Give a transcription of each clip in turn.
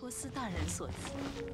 托斯大人所赐。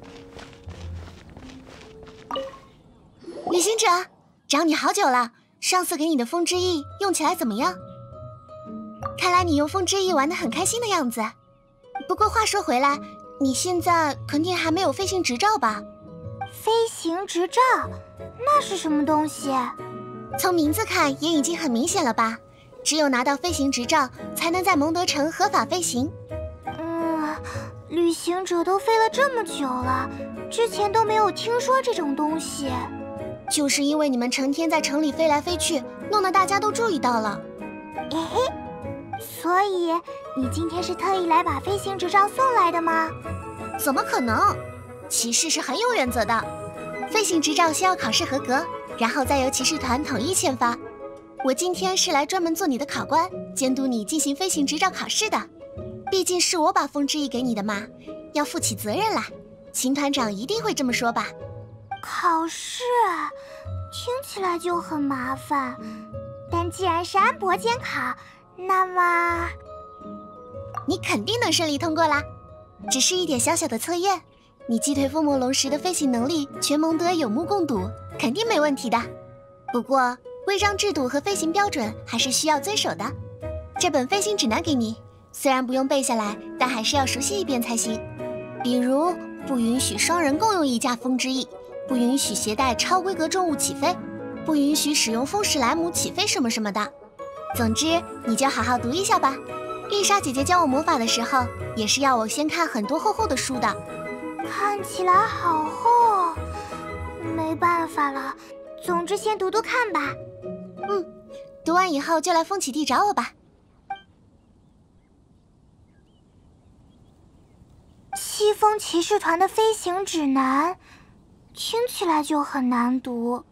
旅行者，找你好久了。上次给你的风之翼用起来怎么样？看来你用风之翼玩得很开心的样子。不过话说回来，你现在肯定还没有飞行执照吧？ 飞行执照？那是什么东西？ 从名字看也已经很明显了吧？只有拿到飞行执照，才能在蒙德城合法飞行。 旅行者都飞了这么久了，之前都没有听说这种东西。 就是因为你们成天在城里飞来飞去，弄得大家都注意到了。 嘿嘿，所以你今天是特意来把飞行执照送来的吗？ 怎么可能？骑士是很有原则的，飞行执照需要考试合格，然后再由骑士团统一签发。我今天是来专门做你的考官，监督你进行飞行执照考试的。毕竟是我把风之翼给你的嘛，要负起责任来。秦团长一定会这么说吧？ 考试听起来就很麻烦，但既然是安博监考，那么你肯定能顺利通过啦。只是一点小小的测验，你击退风魔龙时的飞行能力，全蒙德有目共睹，肯定没问题的。不过规章制度和飞行标准还是需要遵守的。这本飞行指南给你，虽然不用背下来，但还是要熟悉一遍才行。比如不允许双人共用一架风之翼，不允许携带超规格重物起飞，不允许使用风史莱姆起飞什么什么的。总之你就好好读一下吧。丽莎姐姐教我魔法的时候，也是要我先看很多厚厚的书的。 看起来好厚，没办法了，总之先读读看吧。 读完以后就来风起地找我吧。 西风骑士团的飞行指南，听起来就很难读。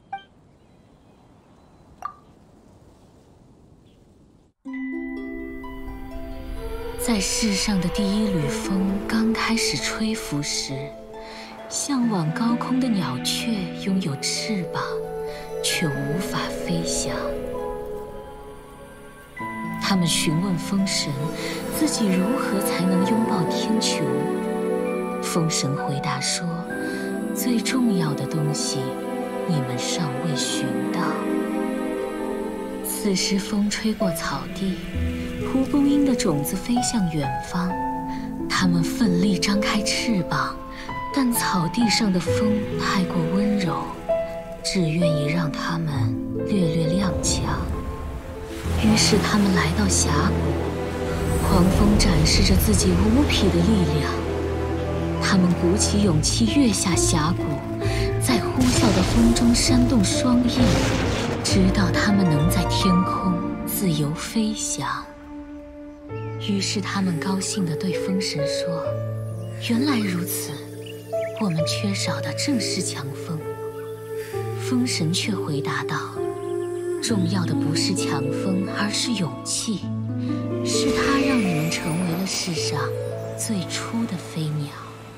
在世上的第一缕风刚开始吹拂时，向往高空的鸟雀拥有翅膀，却无法飞翔。他们询问风神，自己如何才能拥抱天穹。风神回答说，最重要的东西，你们尚未寻到。此时风吹过草地，蒲公英的种子飞向远方，它们奋力张开翅膀，但草地上的风太过温柔，只愿意让它们略略踉跄。于是他们来到峡谷，狂风展示着自己无匹的力量。他们鼓起勇气跃下峡谷，在呼啸的风中扇动双翼，直到他们能在天空自由飞翔。于是他们高兴地对风神说，原来如此，我们缺少的正是强风。风神却回答道，重要的不是强风，而是勇气，是它让你们成为了世上最初的飞鸟。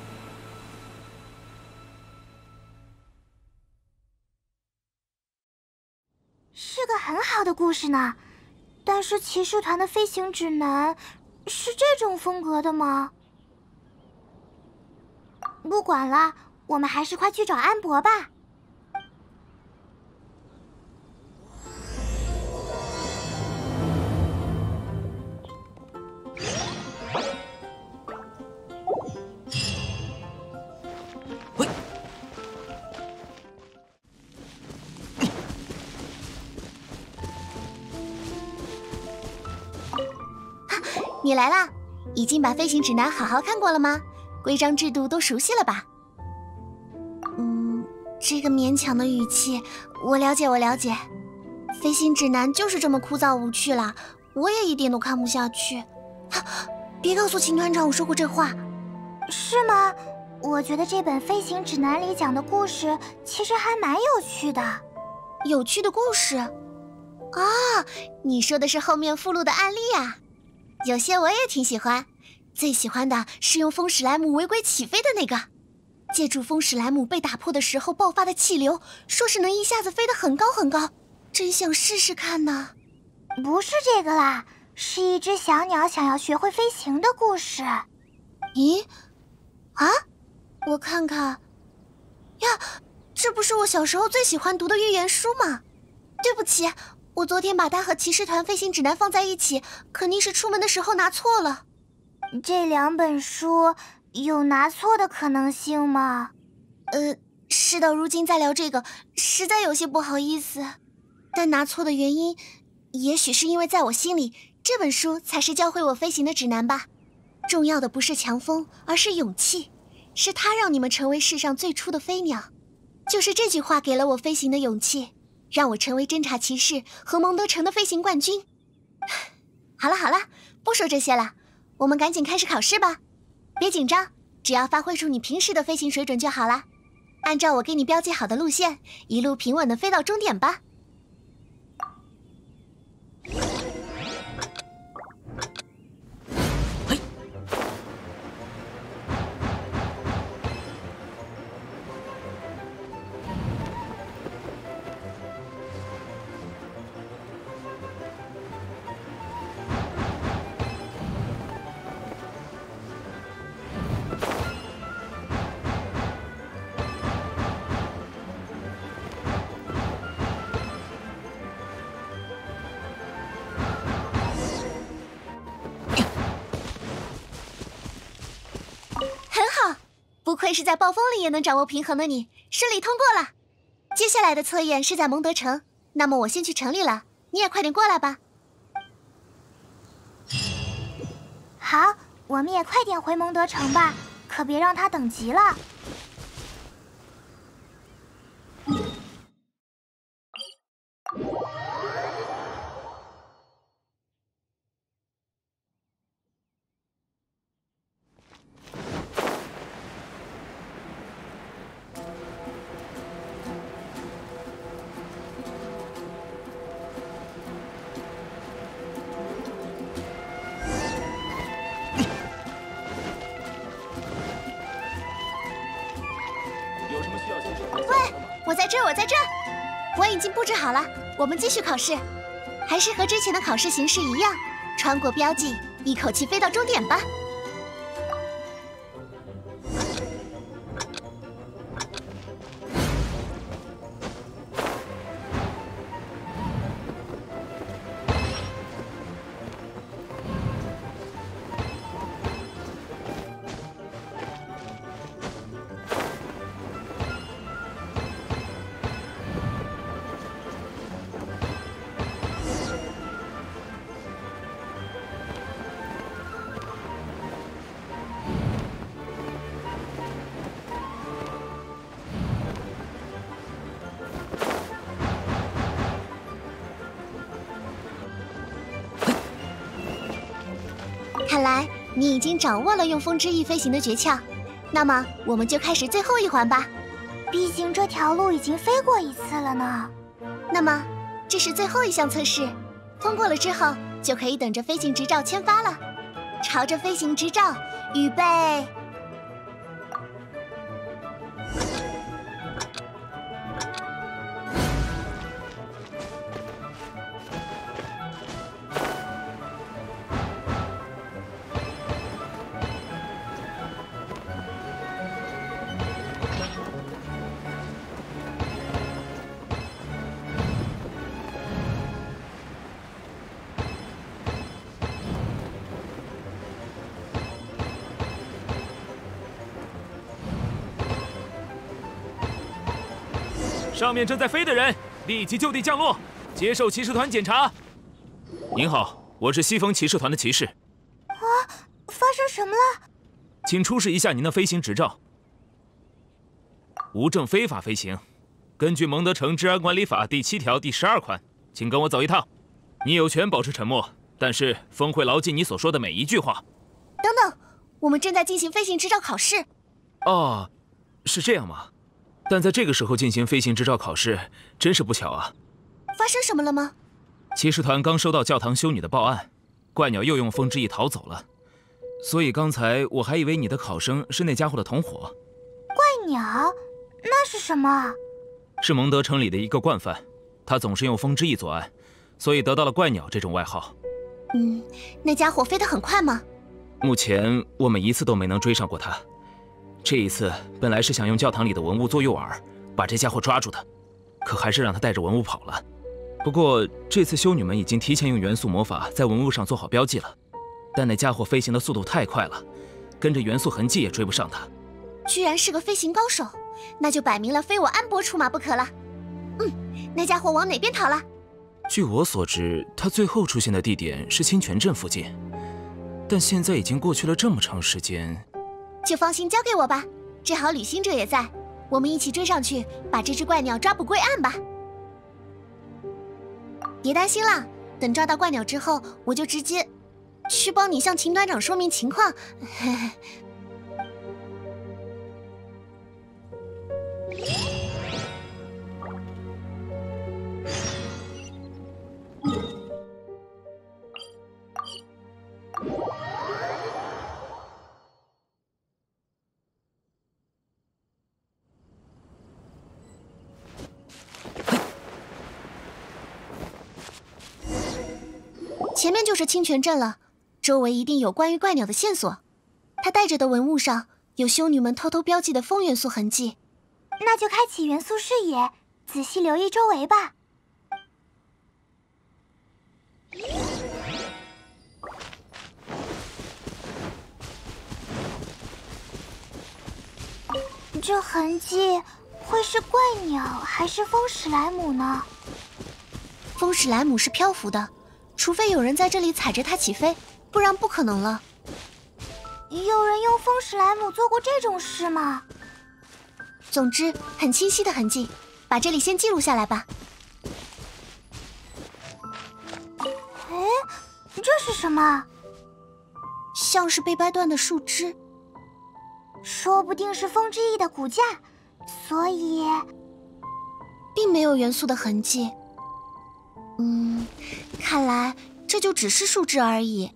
是个很好的故事呢，但是骑士团的飞行指南是这种风格的吗？不管了，我们还是快去找安博吧。 你来啦！已经把飞行指南好好看过了吗？规章制度都熟悉了吧？这个勉强的语气，我了解，我了解。飞行指南就是这么枯燥无趣啦，我也一点都看不下去。别告诉秦团长我说过这话。 是吗？我觉得这本飞行指南里讲的故事其实还蛮有趣的。 有趣的故事？啊，你说的是后面附录的案例啊。有些我也挺喜欢，最喜欢的是用风史莱姆违规起飞的那个，借助风史莱姆被打破的时候爆发的气流，说是能一下子飞得很高很高，真想试试看呢。 不是这个啦，是一只小鸟想要学会飞行的故事。 咦， 啊，我看看。呀，这不是我小时候最喜欢读的寓言书吗？对不起，我昨天把它和骑士团飞行指南放在一起，肯定是出门的时候拿错了。 这2本书有拿错的可能性吗？ 事到如今再聊这个，实在有些不好意思。但拿错的原因，也许是因为在我心里，这本书才是教会我飞行的指南吧。重要的不是强风，而是勇气，是它让你们成为世上最初的飞鸟。就是这句话给了我飞行的勇气，让我成为侦察骑士和蒙德城的飞行冠军。好了，不说这些了，我们赶紧开始考试吧。别紧张，只要发挥出你平时的飞行水准就好了。按照我给你标记好的路线，一路平稳地飞到终点吧。不愧是在暴风里也能掌握平衡的你，顺利通过了。接下来的测验是在蒙德城，那么我先去城里了，你也快点过来吧。 好，我们也快点回蒙德城吧，可别让他等急了。 我在这，我已经布置好了，我们继续考试，还是和之前的考试形式一样，穿过标记，一口气飞到终点吧。看来你已经掌握了用风之翼飞行的诀窍，那么我们就开始最后一环吧。 毕竟这条路已经飞过一次了呢。 那么这是最后一项测试，通过了之后就可以等着飞行执照签发了。朝着飞行执照，预备。 上面正在飞的人，立即就地降落，接受骑士团检查。您好，我是西风骑士团的骑士。 啊，发生什么了？ 请出示一下您的飞行执照。无证非法飞行，根据蒙德城治安管理法第7条第12款，请跟我走一趟。你有权保持沉默，但是风会牢记你所说的每一句话。 等等，我们正在进行飞行执照考试。 哦，是这样吗？但在这个时候进行飞行执照考试，真是不巧啊！ 发生什么了吗？ 骑士团刚收到教堂修女的报案，怪鸟又用风之翼逃走了，所以刚才我还以为你的考生是那家伙的同伙。 怪鸟？那是什么？ 是蒙德城里的一个惯犯，他总是用风之翼作案，所以得到了怪鸟这种外号。 那家伙飞得很快吗？ 目前我们一次都没能追上过他。 这一次本来是想用教堂里的文物做诱饵，把这家伙抓住的，可还是让他带着文物跑了。不过这次修女们已经提前用元素魔法在文物上做好标记了，但那家伙飞行的速度太快了，跟着元素痕迹也追不上他。 居然是个飞行高手，那就摆明了非我安博出马不可了。那家伙往哪边逃了？ 据我所知，他最后出现的地点是清泉镇附近，但现在已经过去了这么长时间。 就放心交给我吧，正好旅行者也在，我们一起追上去，把这只怪鸟抓捕归案吧。别担心了，等抓到怪鸟之后，我就直接去帮你向秦团长说明情况。前面就是清泉镇了，周围一定有关于怪鸟的线索。他带着的文物上有修女们偷偷标记的风元素痕迹， 那就开启元素视野，仔细留意周围吧。这痕迹会是怪鸟还是风史莱姆呢？ 风史莱姆是漂浮的，除非有人在这里踩着它起飞，不然不可能了。 有人用风史莱姆做过这种事吗？ 总之，很清晰的痕迹，把这里先记录下来吧。 哎，这是什么？ 像是被掰断的树枝， 说不定是风之翼的骨架，所以并没有元素的痕迹。看来这就只是树枝而已。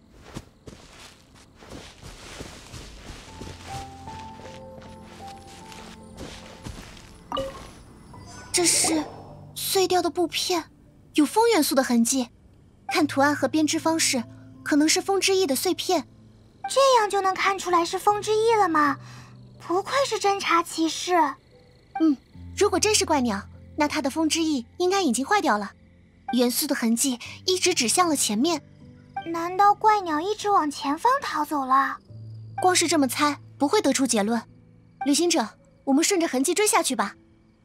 这是碎掉的布片，有风元素的痕迹。看图案和编织方式，可能是风之翼的碎片。 这样就能看出来是风之翼了吗？不愧是侦察骑士。 如果真是怪鸟，那它的风之翼应该已经坏掉了。元素的痕迹一直指向了前面， 难道怪鸟一直往前方逃走了？ 光是这么猜不会得出结论。旅行者，我们顺着痕迹追下去吧。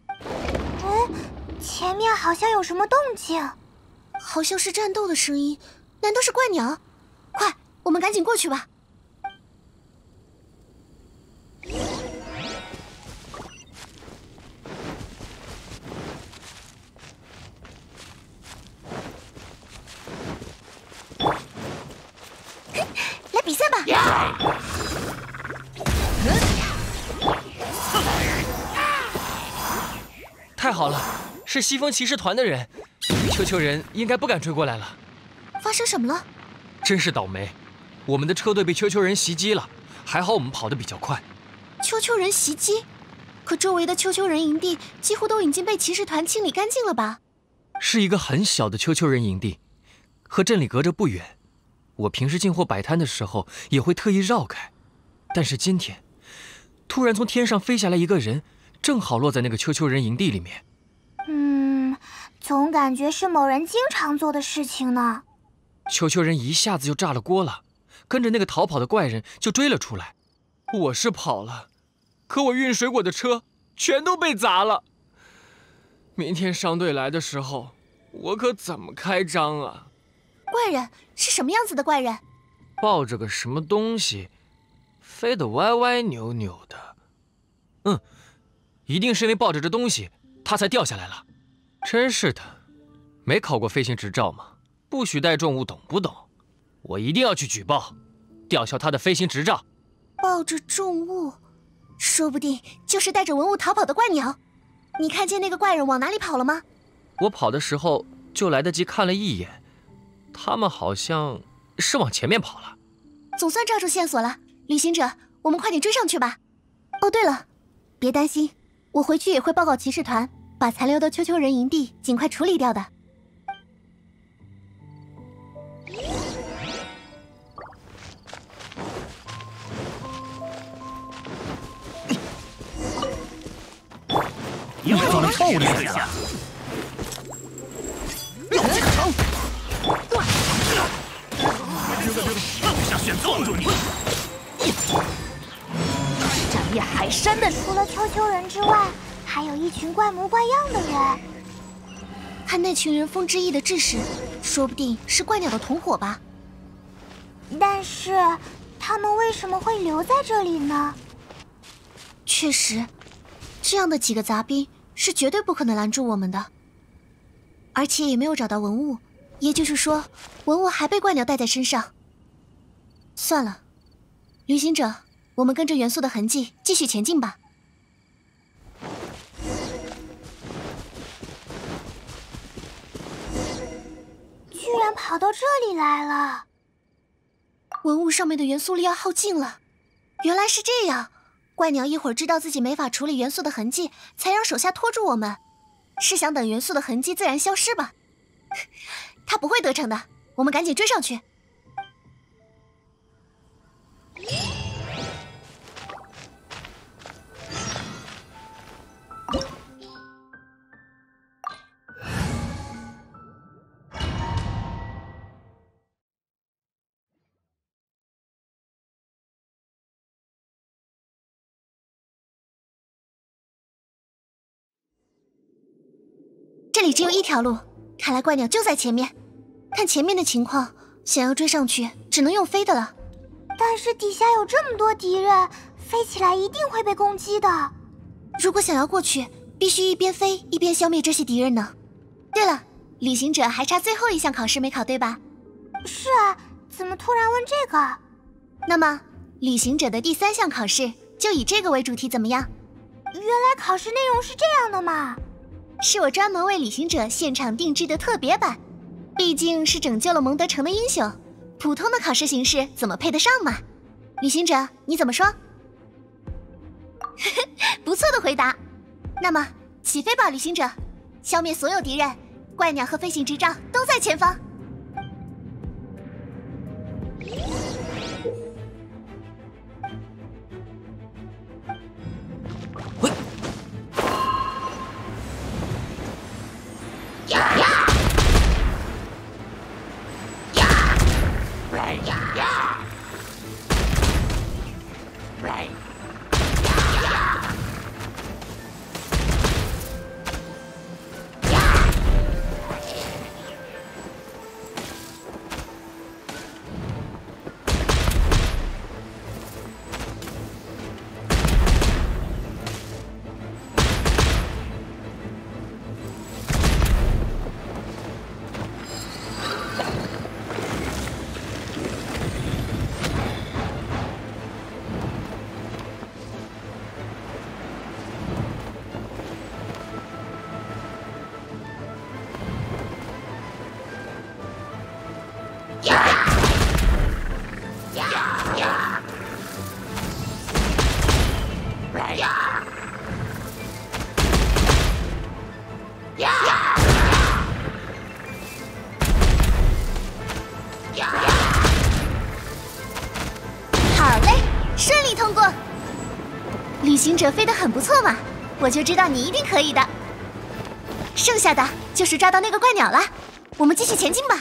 前面好像有什么动静， 好像是战斗的声音，难道是怪鸟？快，我们赶紧过去吧。来比赛吧！ 太好了，是西风骑士团的人，丘丘人应该不敢追过来了。 发生什么了？ 真是倒霉，我们的车队被丘丘人袭击了，还好我们跑得比较快。 丘丘人袭击？可周围的丘丘人营地几乎都已经被骑士团清理干净了吧？ 是一个很小的丘丘人营地，和镇里隔着不远。我平时进货摆摊的时候也会特意绕开，但是今天突然从天上飞下来一个人，正好落在那个丘丘人营地里面。 总感觉是某人经常做的事情呢。 丘丘人一下子就炸了锅了，跟着那个逃跑的怪人就追了出来。我是跑了，可我运水果的车全都被砸了。明天商队来的时候，我可怎么开张啊？ 怪人是什么样子的怪人？ 抱着个什么东西，飞得歪歪扭扭的。一定是因为抱着这东西，他才掉下来了。真是的，没考过飞行执照吗？不许带重物，懂不懂？我一定要去举报，吊销他的飞行执照。 抱着重物，说不定就是带着文物逃跑的怪鸟。你看见那个怪人往哪里跑了吗？ 我跑的时候就来得及看了一眼，他们好像是往前面跑了。 总算抓住线索了，旅行者，我们快点追上去吧。哦，对了，别担心，我回去也会报告骑士团，把残留的丘丘人营地尽快处理掉的。 做的够厉害了。妙计可成！剩下选揍住你！ 长夜海山的，除了丘丘人之外，还有一群怪模怪样的人。 看那群人风之翼的志士，说不定是怪鸟的同伙吧。 但是，他们为什么会留在这里呢？ 确实，这样的几个杂兵是绝对不可能拦住我们的，而且也没有找到文物，也就是说，文物还被怪鸟带在身上。算了，旅行者，我们跟着元素的痕迹继续前进吧。 居然跑到这里来了！ 文物上面的元素力要耗尽了，原来是这样。怪鸟一会儿知道自己没法处理元素的痕迹，才让手下拖住我们，是想等元素的痕迹自然消失吧？他不会得逞的，我们赶紧追上去。这里只有一条路，看来怪鸟就在前面。看前面的情况，想要追上去，只能用飞的了。 但是底下有这么多敌人，飞起来一定会被攻击的。 如果想要过去，必须一边飞一边消灭这些敌人呢。对了，旅行者还差最后一项考试没考对吧？ 是啊，怎么突然问这个？ 那么，旅行者的第3项考试就以这个为主题，怎么样？ 原来考试内容是这样的嘛？ 是我专门为旅行者现场定制的特别版，毕竟是拯救了蒙德城的英雄，普通的考试形式怎么配得上嘛？旅行者，你怎么说？不错的回答。那么，起飞吧，旅行者！消灭所有敌人，怪鸟和飞行执照都在前方。好嘞，顺利通过。旅行者飞得很不错嘛，我就知道你一定可以的。剩下的就是抓到那个怪鸟了，我们继续前进吧。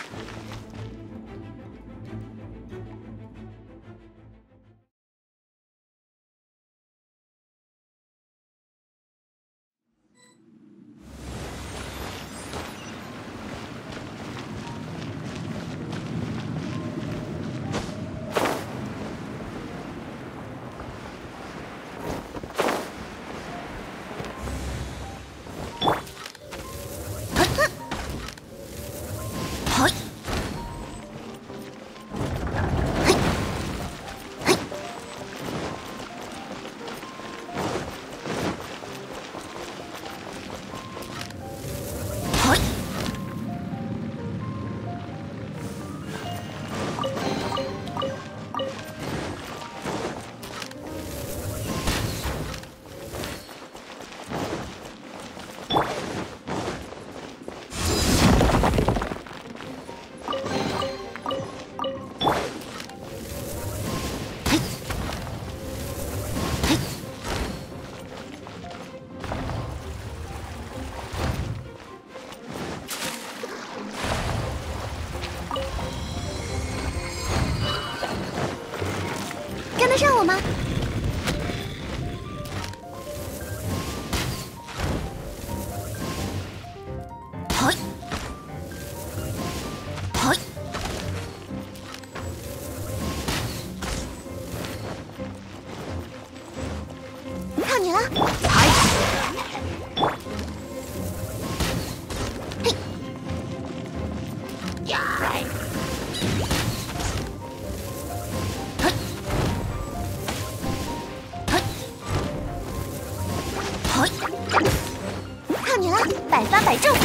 吗？嘿，嘿，靠你了！嘿，呀！ 靠你了，百发百中！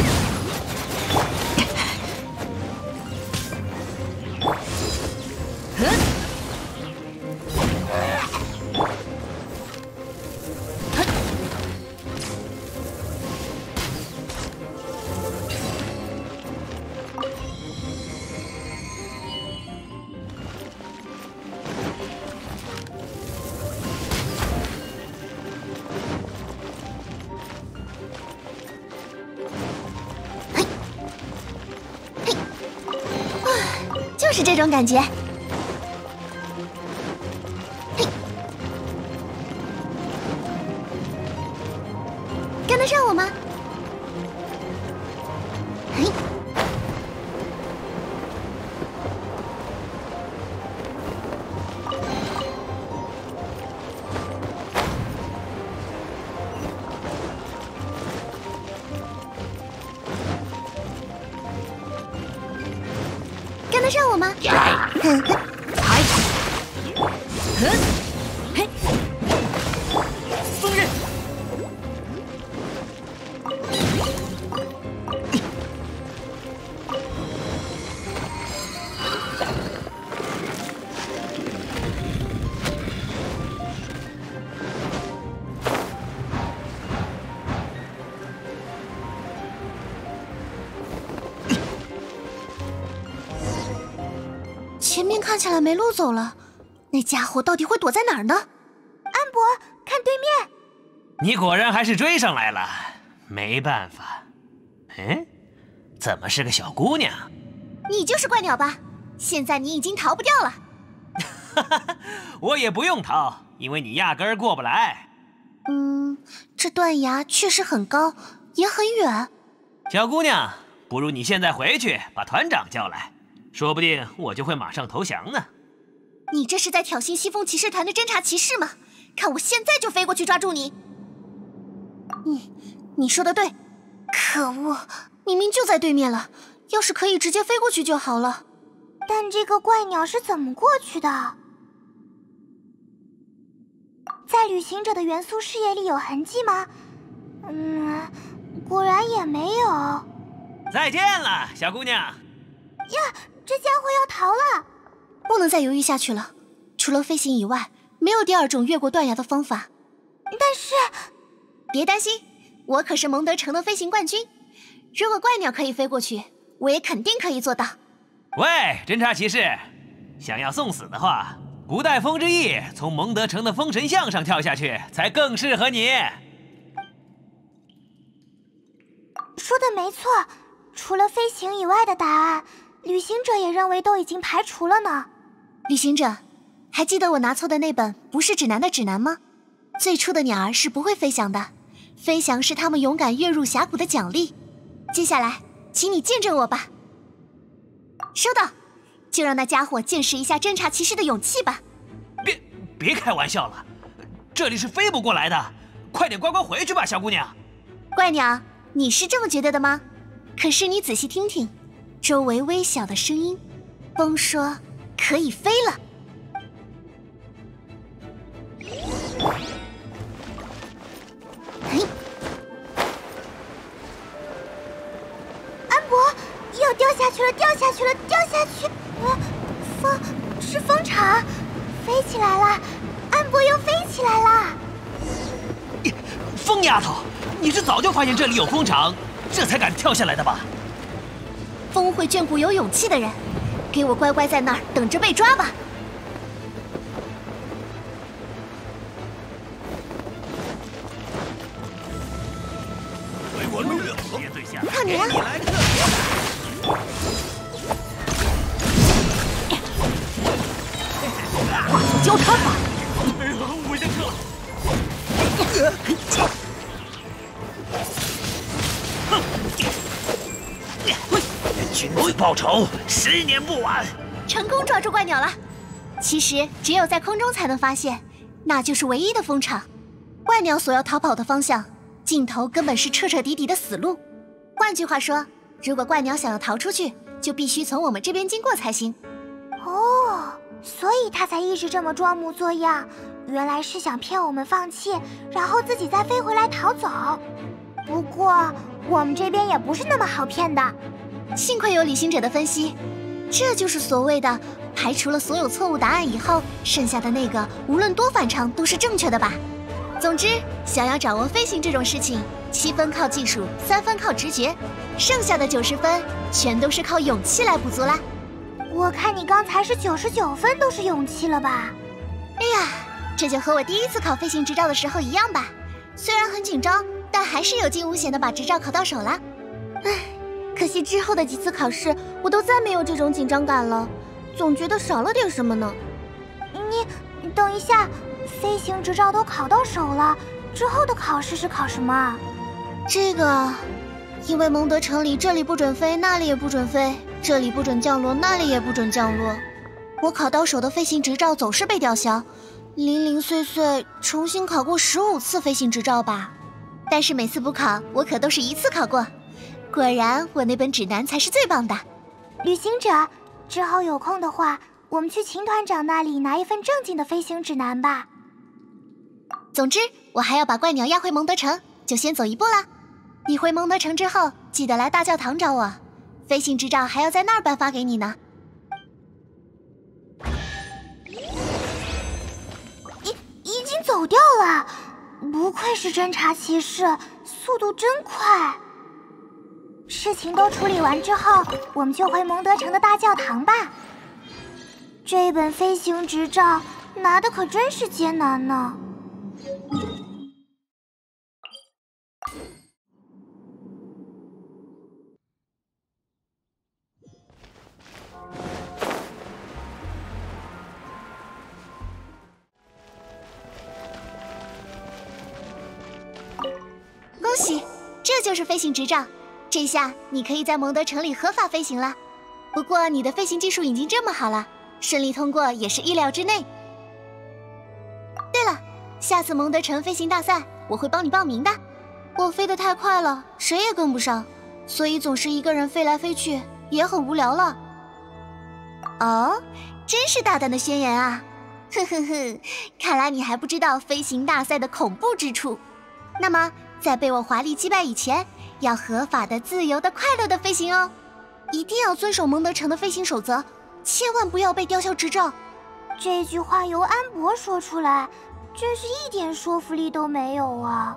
就是这种感觉。嘿，跟得上我吗？嘿，跟得上我吗？哼哼，嗨，哼，嘿， 风刃， 前面看起来没路走了，那家伙到底会躲在哪儿呢？ 安博，看对面， 你果然还是追上来了，没办法。嗯，怎么是个小姑娘？ 你就是怪鸟吧？现在你已经逃不掉了。 哈哈，我也不用逃，因为你压根儿过不来。 这断崖确实很高，也很远。 小姑娘，不如你现在回去把团长叫来，说不定我就会马上投降呢。 你这是在挑衅西风骑士团的侦察骑士吗？看我现在就飞过去抓住你！你说的对，可恶，明明就在对面了，要是可以直接飞过去就好了。 但这个怪鸟是怎么过去的？在旅行者的元素视野里有痕迹吗？果然也没有。 再见了，小姑娘。 呀，这家伙要逃了！ 不能再犹豫下去了，除了飞行以外，没有第二种越过断崖的方法。 但是， 别担心，我可是蒙德城的飞行冠军。如果怪鸟可以飞过去，我也肯定可以做到。 喂，侦察骑士，想要送死的话，不带风之翼，从蒙德城的风神像上跳下去，才更适合你。 说的没错，除了飞行以外的答案，旅行者也认为都已经排除了呢。 旅行者，还记得我拿错的那本不是指南的指南吗？最初的鸟儿是不会飞翔的，飞翔是他们勇敢跃入峡谷的奖励。接下来，请你见证我吧。收到，就让那家伙见识一下侦察骑士的勇气吧。 别开玩笑了，这里是飞不过来的，快点乖乖回去吧，小姑娘。 怪鸟，你是这么觉得的吗？可是你仔细听听，周围微小的声音，风说可以飞了。 安博，又掉下去了，掉下去了，掉下去！风是风场，飞起来了！安博又飞起来了！ 疯丫头，你是早就发现这里有风场，这才敢跳下来的吧？ 风会眷顾有勇气的人，给我乖乖在那儿等着被抓吧！看你了！ 化作交叉法， 君子报仇，10年不晚。 成功抓住怪鸟了。其实只有在空中才能发现，那就是唯一的风场。怪鸟所要逃跑的方向，尽头根本是彻彻底底的死路。换句话说，如果怪鸟想要逃出去，就必须从我们这边经过才行。 哦，所以他才一直这么装模作样，原来是想骗我们放弃，然后自己再飞回来逃走。不过我们这边也不是那么好骗的。 幸亏有旅行者的分析，这就是所谓的排除了所有错误答案以后，剩下的那个无论多反常都是正确的吧。总之，想要掌握飞行这种事情，7分靠技术，3分靠直觉，剩下的90分全都是靠勇气来补足啦。 我看你刚才是99分都是勇气了吧？ 哎呀，这就和我第一次考飞行执照的时候一样吧。虽然很紧张，但还是有惊无险的把执照考到手了。唉，可惜之后的几次考试，我都再没有这种紧张感了，总觉得少了点什么呢。 你等一下，飞行执照都考到手了，之后的考试是考什么啊？ 这个，因为蒙德城里这里不准飞，那里也不准飞，这里不准降落，那里也不准降落。我考到手的飞行执照总是被吊销，零零碎碎重新考过15次飞行执照吧。但是每次补考，我可都是一次考过。果然，我那本指南才是最棒的。 旅行者，之后有空的话，我们去秦团长那里拿一份正经的飞行指南吧。 总之，我还要把怪鸟押回蒙德城，就先走一步了。你回蒙德城之后，记得来大教堂找我，飞行执照还要在那儿颁发给你呢。 已经走掉了，不愧是侦察骑士，速度真快。事情都处理完之后，我们就回蒙德城的大教堂吧。这本飞行执照拿的可真是艰难呢。 恭喜，这就是飞行执照。这下你可以在蒙德城里合法飞行了。不过你的飞行技术已经这么好了，顺利通过也是意料之内。对了，下次蒙德城飞行大赛我会帮你报名的。我飞得太快了，谁也跟不上，所以总是一个人飞来飞去，也很无聊了。哦，真是大胆的宣言啊！呵呵呵，看来你还不知道飞行大赛的恐怖之处。那么，在被我华丽击败以前，要合法的、自由的、快乐的飞行哦！一定要遵守蒙德城的飞行守则，千万不要被吊销执照。 这句话由安博说出来，真是一点说服力都没有啊！